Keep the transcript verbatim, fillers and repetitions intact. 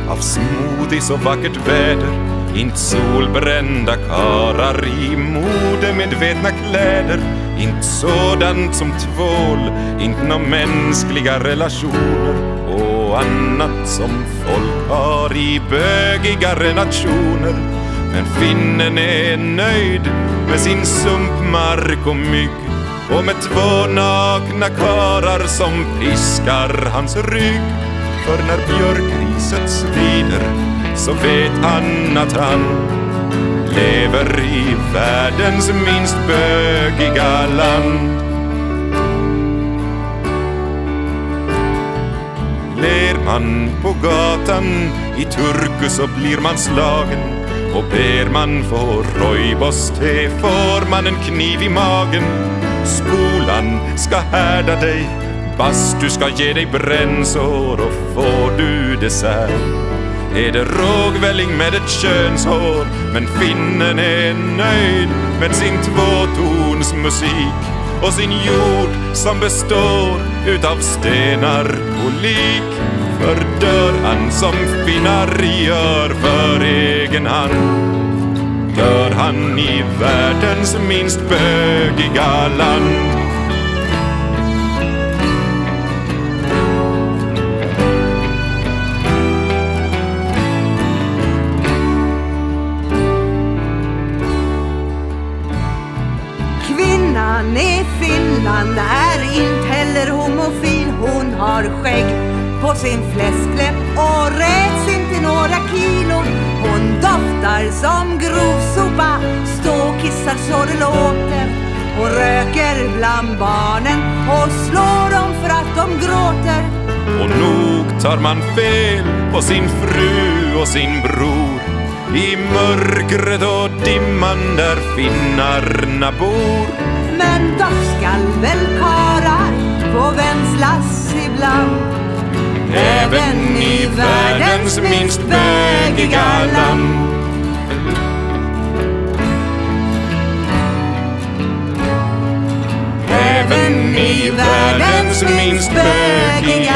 av smoothies och vackert väder. Inte solbrända karar i modemedvetna kläder. Inte sådant som tvål, inte några mänskliga relationer och annat som folk har i bögigare nationer. Men finnen är nöjd med sin sumpmark och mygg och med två nakna karar som piskar hans rygg. För när björkriset svider så vet han att han lever i världens minst bögiga land. Ler man på gatan i turkus så blir man slagen, och ber man få rooibos-te får man en kniv i magen. Skolan ska härda dig, bastu ska ge dig brännsår, och får du dessert är det rågvälling med ett könshår. Men finnen är nöjd med sin tvåtons musik och sin jord som består utav stenar och lik. För dör han som finnar gör för egen hand, dör han i världens minst bögiga land. Kvinnan i Finland är inte heller homofil. Hon har skägg på sin fläskläpp och räds inte några kilo. Hon doftar som grovsopa, stå och kissar så det låter. Hon röker bland barnen och slår dem för att de gråter. Och nog tar man fel på sin fru och sin bror i mörkret och dimman där finnarna bor. Men då skall väl karar få vänslas ibland, även i världens minst bögiga land. Även i världens minst bögiga